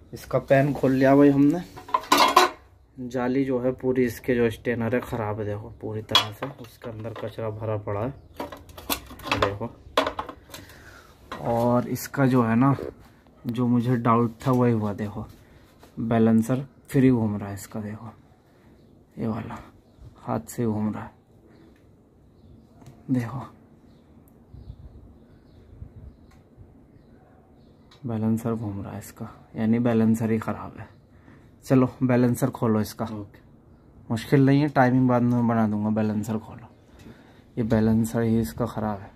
इसका पैन खोल लिया भाई हमने। जाली जो है पूरी, इसके जो स्टेनर है ख़राब है, देखो पूरी तरह से उसके अंदर कचरा भरा पड़ा है, देखो। और इसका जो है ना, जो मुझे डाउट था वही हुआ, देखो बैलेंसर फ्री घूम रहा है इसका, देखो ये वाला हाथ से घूम रहा है, देखो बैलेंसर घूम रहा है इसका, यानी बैलेंसर ही ख़राब है। चलो बैलेंसर खोलो इसका। मुश्किल नहीं है, टाइमिंग बाद में बना दूंगा। बैलेंसर खोलो, ये बैलेंसर ही इसका ख़राब है।